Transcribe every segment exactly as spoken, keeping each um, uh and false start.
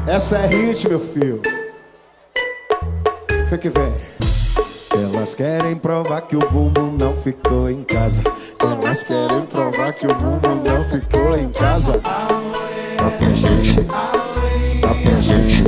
Essa é hit, meu filho. Foi que vem. Elas querem provar que o bumbum não ficou em casa. Elas querem provar que o bumbum não ficou em casa. Tá presente, tá presente.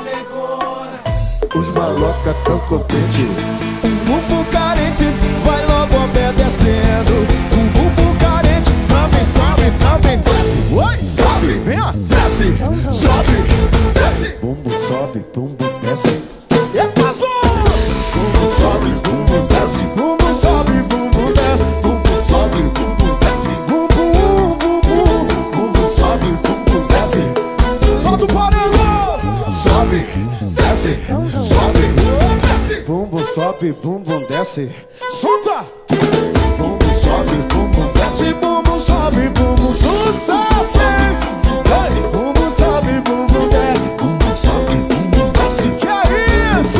Os malocas tão contentes. Um bumbum carente vai logo obedecendo. Um bumbum carente também sobe, também desce. Oi, sobe, vem ó, desce, sobe, desce. Bumbum sobe, bumbum desce. Eita, bumbum sobe, bumbum desce. Bumbum sobe, bumbum desce. Bumbum sobe, bumbum desce. Bumbum, bumbum, bumbum sobe, bumbum desce. Solta o paredão. Sobe, desce, sobe, desce. Bumbum sobe, bumbum desce. Solta. Bumbum sobe, bumbum desce. Bumbum sobe, bumbum sucesso. Bumbum sobe, bumbum desce. Bumbum sobe, bumbum desce. Que é isso?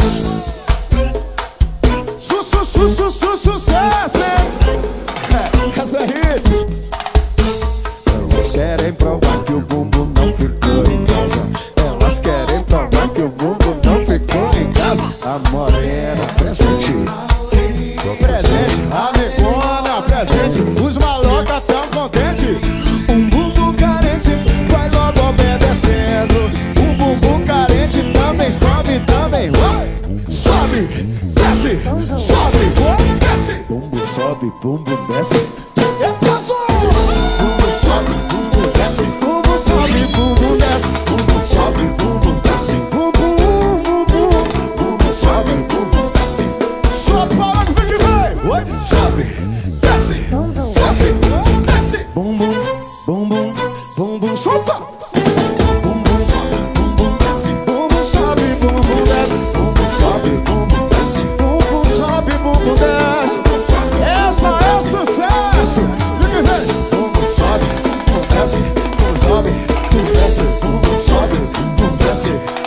Su, su, su, su, su, sucesso. É, essa é hit. Elas querem provar que o bumbum não ficou em casa. Elas querem provar que o bumbum não ficou em casa. A morena presente, presente, a negona presente. Os malocas tão contentes. Um bumbum carente vai logo obedecendo. Um bumbum carente também sobe, também vai. Sobe, desce, sobe, desce. Bumbum sobe, bumbum desce. Eita, bumbum sobe, bumbum desce. Bumbum sobe, bumbum desce. Bumbum sobe, bumbum desce. Bumbum, bumbum, bumbum sobe, bumbum desce. Sobe, falando, vem que vem. Oi, sobe, desce, desce, desce. Bumbum, bumbum, bumbum, solta. Bumbum sobe, bumbum desce. Bumbum sobe, bumbum desce. Bumbum sobe, bumbum desce. Bumbum sobe, bumbum desce. Essa é sucesso. Vem que vem. Bumbum sobe, bumbum desce. Bumbum sobe, bumbum desce. Bumbum sobe, bumbum desce.